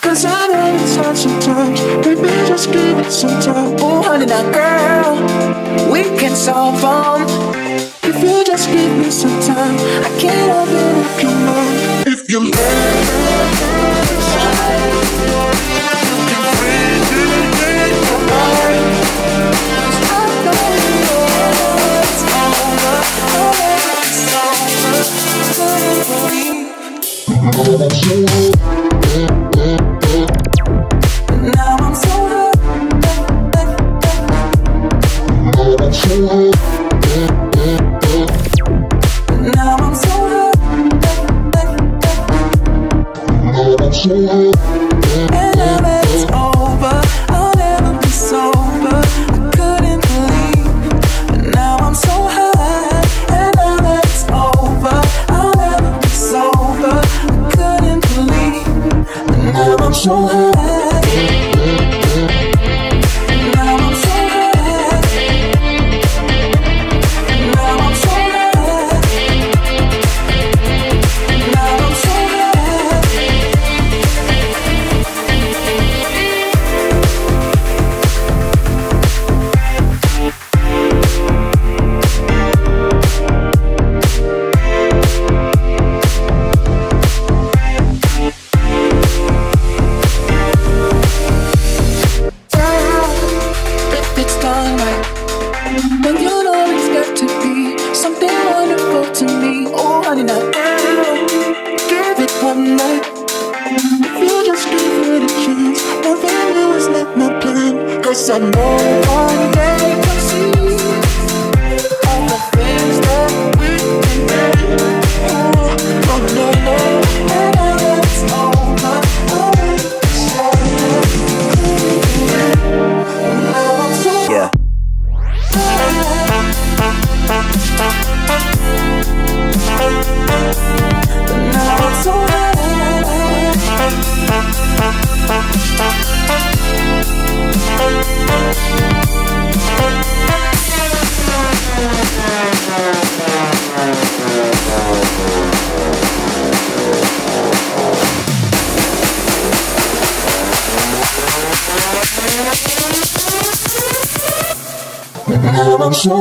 'Cause I know it's hard sometimes. Baby, just give it some time. Oh honey, now girl, we can solve them. If you just give me some time, I can't help it if you mind. if you let Now I'm so Now I'm so and now that it's over, I'll never be sober. I couldn't believe, but now I'm so high. And now that it's over, I'll never be sober. I couldn't believe, but now I'm so high. Now I'm so high. Now I'm so high. Now I'm so if it's done right, then you know it's got to be something wonderful to me. Oh honey, now give it one night. if you just give it a chance. Loving you is not my plan. 'Cause I know one day you'll see all the things that we can do. Oh, no, no, no. And now that it's over, I'll never be sober. Now I'm so Yeah. now I'm so now I'm so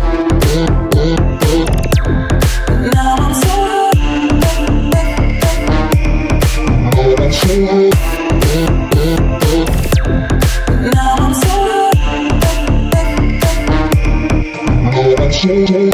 now I'm so now I'm so